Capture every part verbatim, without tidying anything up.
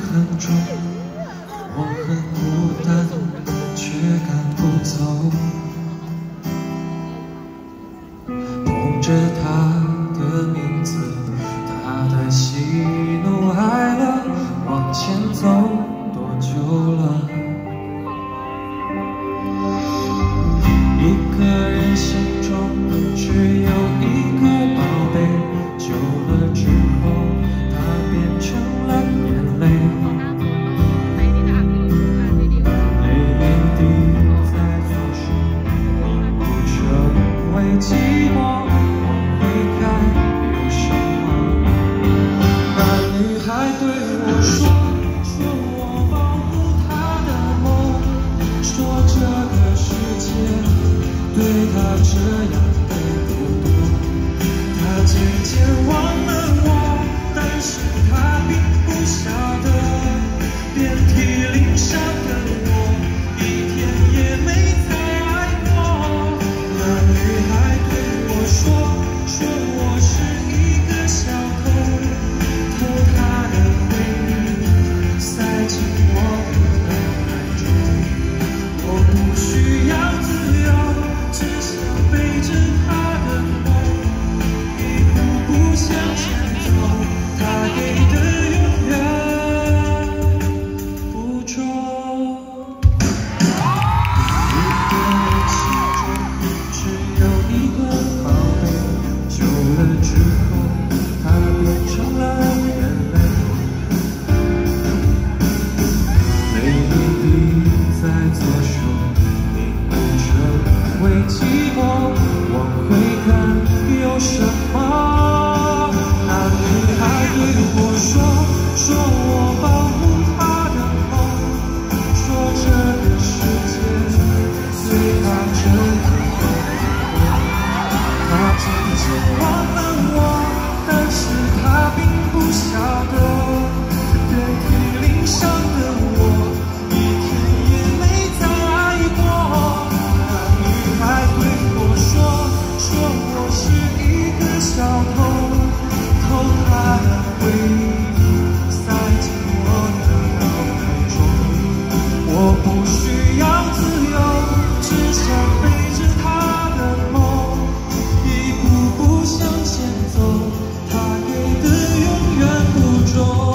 很重，我很孤单，却赶不走。梦着他的名字，他的喜怒哀乐，往前走多久了？一个人心中只有一个宝贝，久了之后，它变成了眼泪，泪滴在左手，凝固成为寂寞。往回看，有什么？那女孩对我说，说我保护她的梦，说这个世界对她这样的不多。她渐渐忘了我，但是她并不晓得，遍体鳞伤的我，一天也没再爱过。那女孩对我说，说我是一个小偷，偷她的回忆，塞进我的脑海中。我不需要自由，只想背着她的梦，一步步向前走，她给的永远不重。一个人心中只有一个宝贝，久了之后，它变成了眼泪，泪一滴在左手，凝固成为寂寞。往回看，有什么？那女孩对我说，说我保护她的梦，说这个世界对她这样的不多。她渐渐忘了我，但是她并不晓得，遍体鳞伤的我，一天也没再爱过。那女孩对我说，说我是一个小偷，偷她的回忆，塞进我的脑海中。我不需要自由，只想背着她的梦，一步步向前走，她给的永远不重。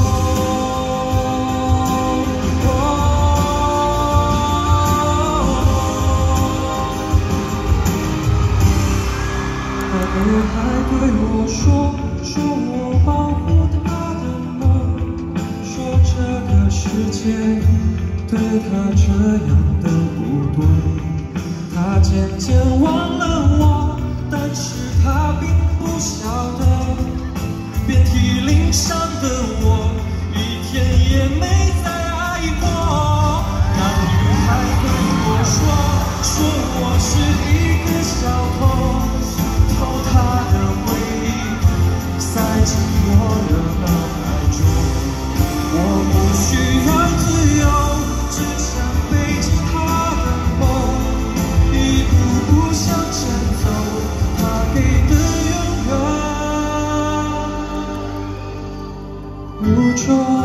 那女孩对我说，说我保护她的梦，说这个世界对她这样的不对。她渐渐忘了我，但是她并不晓得，遍体鳞伤的我，一天也没再爱过。那女孩对我说，说我是一个小偷，偷她的回忆，塞进我的脑海中。我不需要自由，只想背着她的梦，一步步向前走，她给的永远不重。